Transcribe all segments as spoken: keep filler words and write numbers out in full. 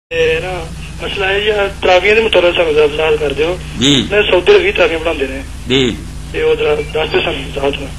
نا مسئلہ ہے یہ تراویح دے متعلق سانو وضاحت کر دیو جی میں سعودی عرب تراویح پڑھاندے نے جی تے او ذرا دس دے سانو وضاحت میں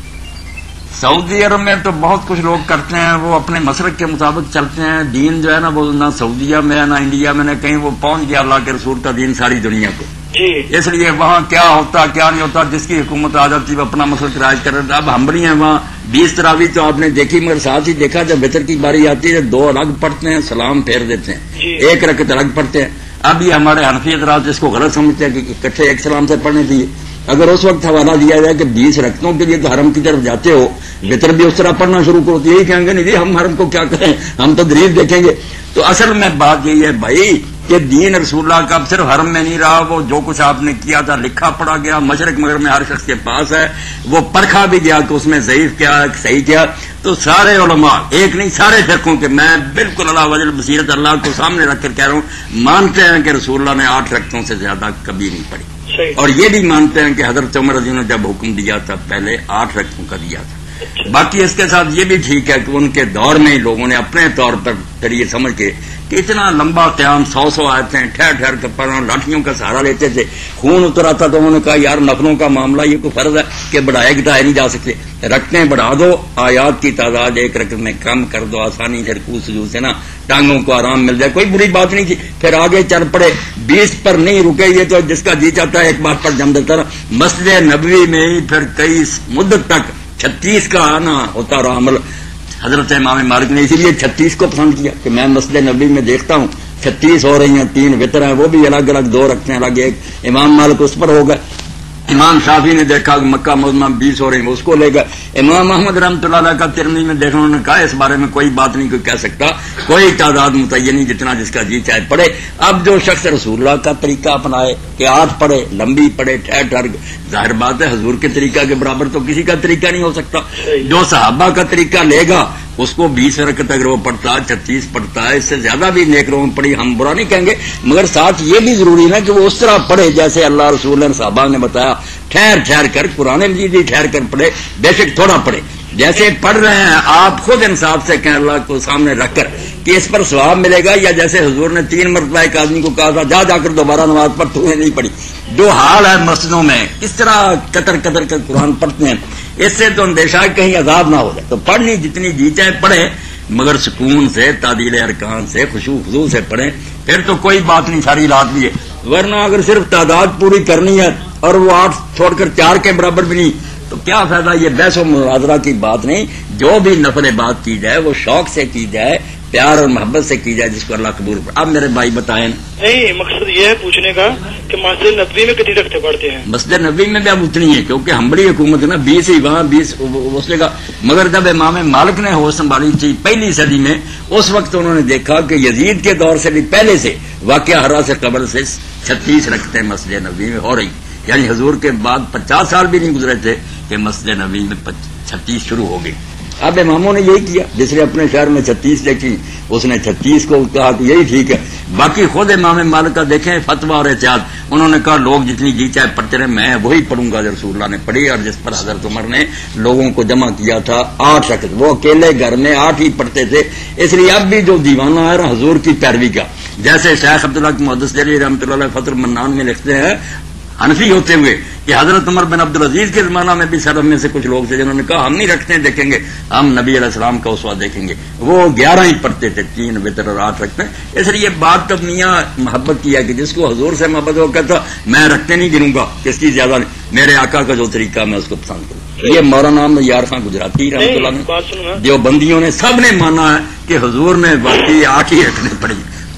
سعودی عرب میں تو بہت کچھ لوگ کرتے ہیں، وہ اپنے مسلک کے مطابق چلتے ہیں. دین جو ہے نا وہ نہ سعودیہ میں ہے نہ انڈیا میں، نہ کہیں وہ پہنچ گیا اللہ کے رسول کا دین ساری دنیا کو. جی اس لیے وہاں کیا ہوتا کیا نہیں ہوتا، جس کی حکومت آ جاتی وہ اپنا مسلک رائج کر رہا. اب ہم بھی ہیں وہاں بیس تراویح تو آپ نے دیکھی، مگر ساتھ ہی دیکھا جب وطر کی باری آتی ہے دو الگ پڑھتے ہیں، سلام پھیر دیتے ہیں، جی ایک رکعت الگ پڑھتے ہیں. اب یہ ہمارے حنفی حضرات اس کو غلط سمجھتے ہیں کہ اکٹھے ایک سلام سے پڑھنے چاہیے. اگر اس وقت حوالہ دیا جائے کہ بیس رکعتوں کے لیے تو حرم کی طرف جاتے ہو، وطر بھی اس طرح پڑھنا شروع کرو تو یہی کہیں گے نہیں جی ہم حرم کو کیا کریں، ہم تو دریف دیکھیں گے. تو اصل میں بات یہی ہے بھائی کہ دین رسول اللہ کا اب صرف حرم میں نہیں رہا، وہ جو کچھ آپ نے کیا تھا لکھا پڑھا گیا، مشرق مغرب میں ہر شخص کے پاس ہے، وہ پرکھا بھی گیا کہ اس میں ضعیف کیا صحیح کیا. تو سارے علماء ایک نہیں سارے فرقوں کے، میں بالکل اللہ وجل بصیرت اللہ کو سامنے رکھ کر کہہ رہا ہوں، مانتے ہیں کہ رسول اللہ نے آٹھ رکعتوں سے زیادہ کبھی نہیں پڑھی، اور یہ بھی مانتے ہیں کہ حضرت عمر رضی اللہ عنہ نے جب حکم دیا تھا پہلے آٹھ رکعتوں کا دیا تھا. باقی اس کے ساتھ یہ بھی ٹھیک ہے کہ ان کے دور میں ہی لوگوں نے اپنے طور پر پھر یہ سمجھ کے کہ اتنا لمبا قیام سو سو آتے ہیں ٹھہر ٹھہر کر پڑھنا، لاٹھیوں کا سہارا لیتے تھے، خون اتر آتا تو انہوں نے کہا یار نفلوں کا معاملہ یہ کوئی فرض ہے کہ بڑھائے گھٹائے نہیں جا سکتے، رکھتے بڑھا دو، آیات کی تعداد ایک رکعت میں کم کر دو، آسانی سے رکوع سجود سے نا ٹانگوں کو آرام مل جائے، کوئی بری بات نہیں تھی. پھر آگے چل پڑے، بیس پر نہیں رکے، یہ تو جس کا جی چاہتا ہے ایک بات پر جم دیتا رہا. مسجد نبوی میں ہی پھر کئی مدت تک چھتیس کا آنا ہوتا رہا عمل. حضرت امام مالک نے اسی لیے چھتیس کو پسند کیا کہ میں مسجد نبوی میں دیکھتا ہوں چھتیس ہو رہی ہیں، تین وطر ہیں وہ بھی الگ الگ، دو رکھتے ہیں الگ، ایک امام مالک اس پر ہو گئے. امام شافعی نے دیکھا کہ مکہ معظمہ بیس ہو رہی ہیں اس کو لے گئے. امام احمد رحمۃ اللہ علیہ کا ترمذی میں دیکھا انہوں نے کہا اس بارے میں کوئی بات نہیں کوئی کہہ سکتا، کوئی تعداد متعین نہیں، جتنا جس کا جی چاہے پڑھے. اب جو شخص رسول اللہ کا طریقہ اپنائے کہ آٹھ پڑھے، لمبی پڑھے، ٹھہر ٹھہر، ظاہر بات ہے حضور کے طریقہ کے برابر تو کسی کا طریقہ نہیں ہو سکتا. جو صحابہ کا طریقہ لے گا اس کو بیس رکعت اگر وہ پڑھتا ہے، چھتیس پڑھتا ہے، اس سے زیادہ بھی نیک لوگوں میں پڑھی، ہم برا نہیں کہیں گے، مگر ساتھ یہ بھی ضروری ہے کہ وہ اس طرح پڑھے جیسے اللہ رسول نے صحابہ نے بتایا، ٹھہر ٹھہر کر، قرآن مجید ہی ٹھہر کر پڑھے، بے شک تھوڑا پڑھے. جیسے پڑھ رہے ہیں آپ خود انصاف سے کہیں اللہ کو سامنے رکھ کر کہ اس پر ثواب ملے گا، یا جیسے حضور نے تین مرتبہ ایک آدمی کو کہا تھا جا جا کر دوبارہ نماز پڑھ، تو نے نہیں پڑھی. جو حال ہے مسجدوں میں کس طرح قطر قطر کر قرآن پڑھتے ہیں، اس سے تو اندیشہ ہے کہیں عذاب نہ ہو جائے. تو پڑھنی جتنی جی چاہے پڑھے، مگر سکون سے، تعدیل ارکان سے، خشوع خضوع سے پڑھیں، پھر تو کوئی بات نہیں، ساری رات بھی ہے. ورنہ اگر صرف تعداد پوری کرنی ہے اور وہ آٹھ چھوڑ کر چار کے برابر بھی نہیں تو کیا فائدہ. یہ بحث و مناظرہ کی بات نہیں، جو بھی نفل بات کی جائے وہ شوق سے کی جائے، پیار اور محبت سے کی جائے، جس کو اللہ قبول کرے. اب میرے بھائی بتائیں. نہیں مقصد یہ ہے پوچھنے کا کہ مسجد نبوی میں کتنی رکعتیں پڑھتے ہیں؟ مسجد نبوی میں بھی اب اتنی ہے کیونکہ ہم بڑی حکومت ہے نا، بیس ہی وہاں بیس اس جگہ. مگر جب امام مالک نے ہوش سنبھالی تھی پہلی صدی میں، اس وقت انہوں نے دیکھا کہ یزید کے دور سے بھی پہلے سے واقعہ ہرا سے قبل سے چھتیس رکعتیں مسجد نبوی میں ہو رہی، یعنی حضور کے بعد پچاس سال بھی نہیں گزرے تھے کہ مسجد نبوی میں چھتیس شروع ہو گئی. اب اماموں نے یہی کیا، جس نے اپنے شہر میں چھتیس دیکھی اس نے چھتیس کو کہا کہ یہی ٹھیک ہے. باقی خود امام مالک کا دیکھیں فتویٰ اور احتیاط، انہوں نے کہا لوگ جتنی جی چاہے پڑھتے رہے، میں وہی پڑھوں گا جو رسول اللہ نے پڑھی، اور جس پر حضرت عمر نے لوگوں کو جمع کیا تھا آٹھ رکعت، وہ اکیلے گھر میں آٹھ ہی پڑھتے تھے. اس لیے اب بھی جو دیوانہ ہے حضور کی پیروی کا، جیسے شیخ عبداللہ محدث دہلوی رحمۃ اللہ علیہ فتح المنان میں لکھتے ہیں، حنفی ہوتے ہوئے کہ حضرت عمر بن عبدالعزیز کے زمانہ میں بھی سرب میں سے کچھ لوگ تھے جنہوں نے کہا ہم نہیں رکھتے ہیں، دیکھیں گے ہم نبی علیہ السلام کا اسوہ دیکھیں گے. وہ گیارہ ہی پڑھتے تھے، تین وطر اور آٹھ رکھتے ہیں. اس لیے بات تب میاں محبت کی ہے کہ جس کو حضور سے محبت ہو کہتا میں رکھتے نہیں گنوں گا، کس کی زیادہ نہیں، میرے آقا کا جو طریقہ میں اس کو پسند کروں. یہ مولانا یار خان گجراتی رحمۃ اللہ نے، دیوبندیوں نے، سب نے مانا ہے کہ حضور نے واقعی آٹھ ہی رکھنے پڑی.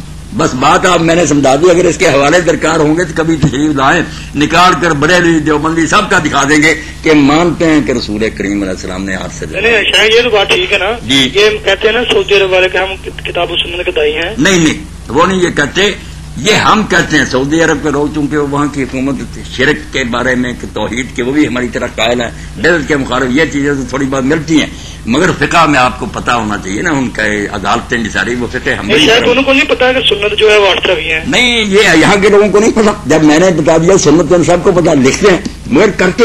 بس بات آپ میں نے سمجھا دی. اگر اس کے حوالے درکار ہوں گے تو کبھی تشریف لائیں، نکال کر بڑے دیوبندی سب کا دکھا دیں گے کہ مانتے ہیں کہ رسول کریم علیہ السلام نے ہاتھ سے. یہ تو بات ٹھیک ہے نا جی. یہ کہتے ہیں نا سعودی عرب والے کہ ہم کتاب و سنت کے دائی ہیں. نہیں نہیں وہ نہیں یہ کہتے، یہ ہم کہتے ہیں. سعودی عرب کے لوگ چونکہ وہاں کی حکومت شرک کے بارے میں، توحید کے، وہ بھی ہماری طرح قائل ہیں، بدعت کے مخالف یہ چیزیں تو تھوڑی بہت ملتی ہیں، مگر فقہ میں آپ کو پتا ہونا چاہیے نا، ان کا عدالتیں ساری وہ فقہ ہم انہوں کو نہیں پتا کہ سنت جو ہے وہ آٹھ بھی ہے. نہیں یہ یہاں کے لوگوں کو نہیں پتا، جب میں نے بتا دیا سنت سب کو پتا، لکھتے ہیں مگر کرتے نہیں.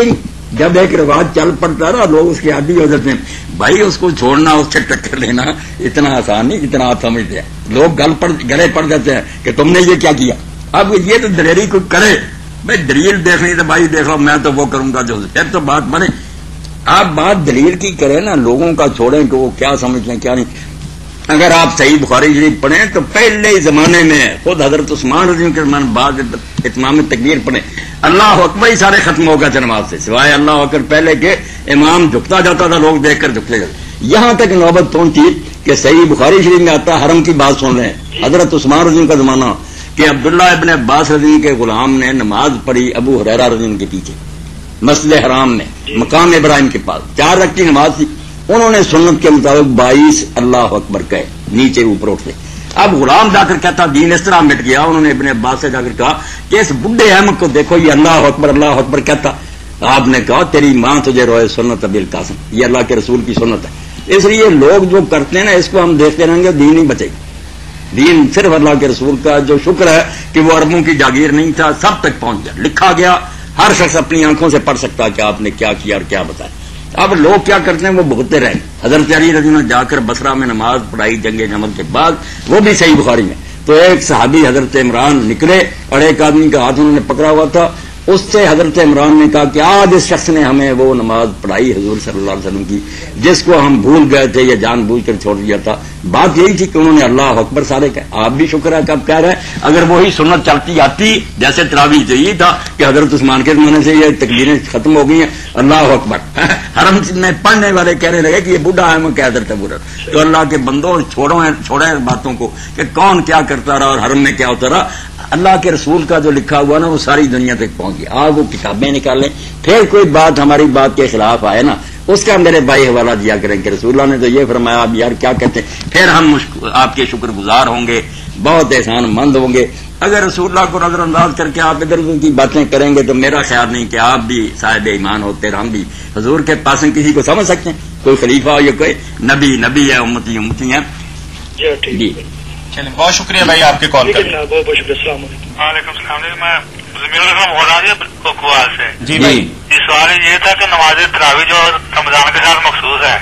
جب ایک رواج چل پڑتا نا لوگ اس کے عادی ہو جاتے ہیں. بھائی اس کو چھوڑنا اس سے ٹکر لینا اتنا آسان نہیں جتنا آپ سمجھتے ہیں. لوگ گل پڑ گلے پڑ جاتے ہیں کہ تم نے یہ کیا کیا. اب یہ تو دلیری کوئی کرے بھائی دلیل دیکھنی تو بھائی دیکھو میں تو وہ کروں گا جو پھر تو بات بنے. آپ بات دلیل کی کریں نا لوگوں کا چھوڑیں کہ وہ کیا سمجھتے ہیں کیا نہیں. اگر آپ صحیح بخاری شریف پڑھیں تو پہلے ہی زمانے میں خود حضرت عثمان رضی اللہ عنہ کے بعد اتمام تکبیر پڑھیں اللہ اکبر ہی سارے ختم ہو گیا تھے نماز سے سوائے اللہ اکبر پہلے کے امام جھکتا جاتا تھا لوگ دیکھ کر جھکتے جاتے. یہاں تک نوبت پہنچی کہ صحیح بخاری شریف میں آتا حرم کی بات سن رہے ہیں حضرت عثمان رضی اللہ کا زمانہ کہ عبداللہ ابن عباس رضی اللہ کے غلام نے نماز پڑھی ابو ہریرہ رضی اللہ کے پیچھے مسجد حرام میں مقام ابراہیم کے پاس چار رکعت کی نماز تھی. انہوں نے سنت کے مطابق بائیس اللہ اکبر کہے نیچے اوپر اٹھتے. اب غلام جا کر کہتا دین اس طرح مٹ گیا. انہوں نے ابن عباس سے جا کر کہا کہ اس بڈھے احمد کو دیکھو یہ اللہ اکبر اللہ اکبر کہتا. آپ نے کہا تیری ماں تجھے روئے سنت ابی القاسم یہ اللہ کے رسول کی سنت ہے. اس لیے لوگ جو کرتے ہیں نا اس کو ہم دیکھتے رہیں گے دین نہیں بچے گا. دین صرف اللہ کے رسول کا جو شکر ہے کہ وہ عربوں کی جاگیر نہیں تھا سب تک پہنچ گیا لکھا گیا. ہر شخص اپنی آنکھوں سے پڑھ سکتا کہ آپ نے کیا کیا اور کیا بتایا. اب لوگ کیا کرتے ہیں وہ بھگتے رہے. حضرت علی رضی اللہ جا کر بصرہ میں نماز پڑھائی جنگ جمل کے بعد وہ بھی صحیح بخاری میں تو ایک صحابی حضرت عمران نکلے اور ایک آدمی کا ہاتھ انہوں نے پکڑا ہوا تھا. اس سے حضرت عمران نے کہا کہ آج اس شخص نے ہمیں وہ نماز پڑھائی حضور صلی اللہ علیہ وسلم کی جس کو ہم بھول گئے تھے یا جان بوجھ کر چھوڑ دیا تھا. بات یہی تھی کہ انہوں نے اللہ اکبر سارے کہے. آپ بھی شکر ہے کہ آپ کہہ رہے ہیں اگر وہی سنت چلتی آتی جیسے تراویح تو یہ تھا کہ حضرت عثمان کے زمانے سے یہ تکبیریں ختم ہو گئی ہیں اللہ اکبر حرم میں پڑھنے والے کہنے لگے کہ یہ بوڑھا ہے میں کہہ دیتا برا. تو اللہ کے بندوں چھوڑو چھوڑے باتوں کو کہ کون کیا کرتا رہا اور حرم میں کیا ہوتا رہا. اللہ کے رسول کا جو لکھا ہوا نا وہ ساری دنیا تک پہنچ گیا. آپ وہ کتابیں نکالیں پھر کوئی بات ہماری بات کے خلاف آئے نا اس کا میرے بھائی حوالہ دیا کریں کہ رسول اللہ نے تو یہ فرمایا آپ یار کیا کہتے ہیں. پھر ہم آپ کے شکر گزار ہوں گے بہت احسان مند ہوں گے. اگر رسول اللہ کو نظر انداز کر کے آپ ادھر ادھر کی باتیں کریں گے تو میرا خیال نہیں کہ آپ بھی صاحب ایمان ہوتے ہم بھی حضور کے پاس کسی کو سمجھ سکتے ہیں. کوئی خلیفہ ہو یا کوئی نبی نبی ہے امتی امتی ہے. جی چلیں بہت شکریہ بھائی آپ کے کال کا. بہت بہت شکریہ. السلام علیکم. وعلیکم السلام. میں زمین الرحم ہو رہا ہے کوال سے. جی بھائی یہ سوال یہ تھا کہ نماز تراویح جو رمضان کے ساتھ مخصوص ہے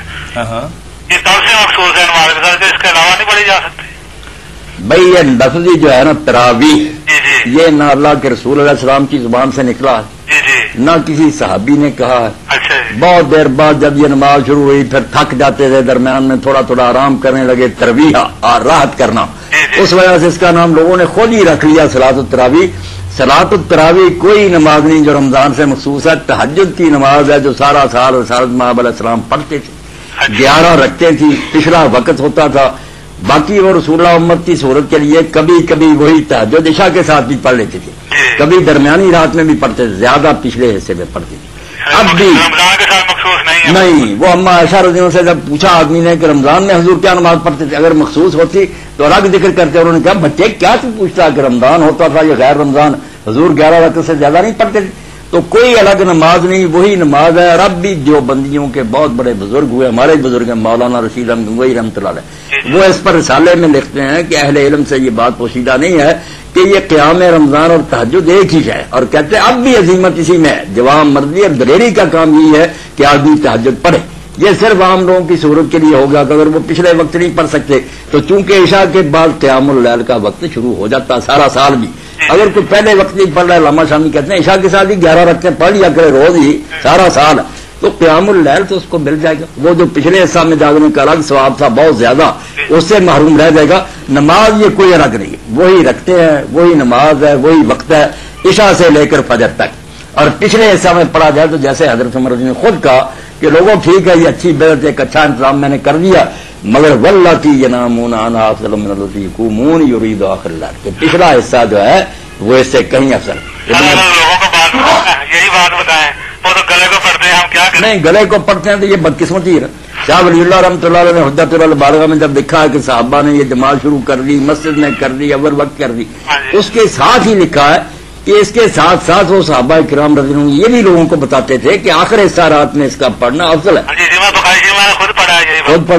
یہ کب سے مخصوص ہے نماز کے ساتھ اس کے علاوہ نہیں پڑھی جا سکتی. بھائی یہ لفظی جو ہے نا تراویح جی جی یہ نہ اللہ کے رسول علیہ السلام کی زبان سے نکلا جی جی نہ کسی صحابی نے کہا ہے. اچھا جی. بہت دیر بعد جب یہ نماز شروع ہوئی پھر تھک جاتے تھے درمیان میں تھوڑا تھوڑا آرام کرنے لگے ترویح اور راحت کرنا اس وجہ سے اس کا نام لوگوں نے خود ہی رکھ لیا صلاۃ التراویح. صلاۃ التراویح کوئی نماز نہیں جو رمضان سے مخصوص ہے. تہجد کی نماز ہے جو سارا سال رسالت مآب علیہ السلام پڑھتے تھے. گیارہ رکھتے تھی پچھلا وقت ہوتا تھا. باقی وہ رسول اللہ امت کی صورت کے لیے کبھی کبھی وہی تہجد عشاء کے ساتھ بھی پڑھ لیتے تھے کبھی درمیانی رات میں بھی پڑھتے تھے زیادہ پچھلے حصے میں پڑھتے تھے. اب بھی رمضان کے ساتھ مخصوص نہیں نہیں. وہ اما عائشہ رضی اللہ عنہا سے جب پوچھا آدمی نے کہ رمضان میں حضور کیا نماز پڑھتے تھے اگر مخصوص ہوتی تو الگ ذکر کرتے. انہوں نے کہا بچے کیا تو پوچھتا کہ رمضان ہوتا تھا یا غیر رمضان حضور گیارہ رکعت سے زیادہ نہیں پڑھتے تھے. تو کوئی الگ نماز نہیں وہی نماز ہے. رب بھی جو بندیوں کے بہت بڑے بزرگ ہوئے ہمارے بزرگ ہیں مولانا رشید احمد گنگوئی رحمۃ اللہ علیہ وہ اس پر رسالے میں لکھتے ہیں کہ اہل علم سے یہ بات پوشیدہ نہیں ہے کہ یہ قیام رمضان اور تہجد ایک ہی ہے. اور کہتے ہیں اب بھی عظیمت اسی میں ہے. جوان مردی اور دلیری کا کام یہ ہے کہ آدمی تہجد پڑھے. یہ صرف عام لوگوں کی صورت کے لیے ہوگا کہ اگر وہ پچھلے وقت نہیں پڑھ سکتے تو چونکہ عشاء کے بعد قیام اللیل کا وقت شروع ہو جاتا سارا سال بھی. اگر کوئی پہلے وقت نہیں پڑھ رہا ہے علامہ شامی کہتے ہیں عشاء کے ساتھ ہی گیارہ رکھتے پڑھ لیا کرے روز ہی سارا سال تو قیام اللیل تو اس کو مل جائے گا. وہ جو پچھلے حصہ میں جاگنے کا الگ ثواب تھا بہت زیادہ اس سے محروم رہ جائے گا. نماز یہ کوئی الگ نہیں وہی رکھتے ہیں وہی نماز ہے وہی وقت ہے عشاء سے لے کر فجر تک. اور پچھلے حصہ میں پڑھا جائے تو جیسے حضرت عمر نے خود کہا کہ لوگوں ٹھیک ہے یہ اچھی بہت ایک اچھا انتظام میں نے کر دیا مگر واللہ کی ینامون عنہا افضل من الذی یقومون یرید آخر الليل کہ پچھلا حصہ جو ہے وہ اس سے کہیں افضل. لوگوں کو بات یہی بات بتائیں وہ تو گلے کو پڑھتے ہیں ہم کیا کریں. نہیں گلے کو پڑھتے ہیں تو یہ بدقسمتی ہے. شاہ ولی اللہ رحمۃ اللہ علیہ نے حجت البالغہ میں جب دیکھا ہے کہ صحابہ نے یہ جماعت شروع کر دی مسجد میں کر دی اول وقت کر دی اس کے ساتھ ہی لکھا ہے کہ اس کے ساتھ ساتھ وہ صحابہ کرام رضی اللہ عنہم یہ بھی لوگوں کو بتاتے تھے کہ آخر حصہ رات میں اس کا پڑھنا افضل ہے. خود پڑھا خود پڑھا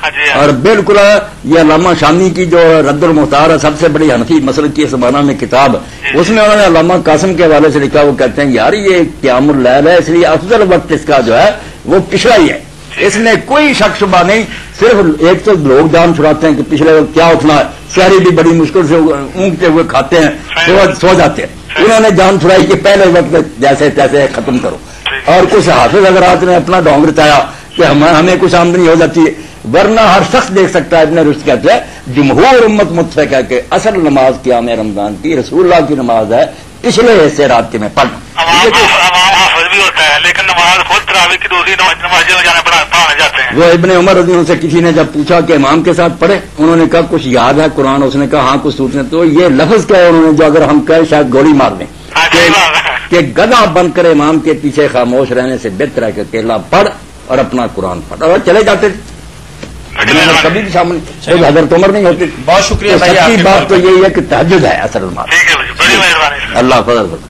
اور بالکل یہ علامہ شامی کی جو رد المختار ہے سب سے بڑی حنفی مسلک کی زمانہ میں کتاب، اس میں انہوں نے علامہ قاسم کے حوالے سے لکھا، وہ کہتے ہیں یار یہ قیام اللیل ہے، اس لیے افضل وقت اس کا جو ہے وہ پچھلا ہی ہے، اس میں کوئی شک شبہ نہیں، صرف ایک تو لوگ جان چھڑاتے ہیں کہ پچھلے وقت کیا اٹھنا ہے، سحری بھی بڑی مشکل سے اونگتے ہوئے کھاتے ہیں، سو جاتے ہیں، انہوں نے جان چھڑائی کہ پہلے وقت جیسے تیسے ختم کرو، اور کچھ حافظ حضرات نے اپنا ڈھونگ رچایا کہ ہمیں کچھ آمدنی ہو جاتی ہے، ورنہ ہر شخص دیکھ سکتا ہے، ابن رشد کہتے ہیں جمہور امت متفق ہے کہ اصل نماز قیام رمضان کی رسول اللہ کی نماز ہے پچھلے حصے رات کے میں پڑھنا حافظ بھی ہوتا ہے لیکن نماز خود تراویح کی دوسری نماز جانے پڑھانے جاتے ہیں۔ وہ ابن عمر رضی اللہ عنہ سے کسی نے جب پوچھا کہ امام کے ساتھ پڑھے، انہوں نے کہا کچھ یاد ہے قرآن، اس نے کہا ہاں کچھ سوچنے، تو یہ لفظ کیا ہے انہوں نے جو اگر ہم کہیں شاید گولی مار دیں کہ گدھا بن کر امام کے پیچھے خاموش رہنے سے بہتر ہے کہ اکیلا پڑھ اور اپنا قرآن پڑھ، اور چلے جاتے کبھی بھی شامل حضرت عمر نہیں ہوتے۔ بہت شکریہ، سچی بات تو یہی ہے کہ تہجد ہے اصل بات۔ ٹھیک ہے، بڑی مہربانی، اللہ فضل۔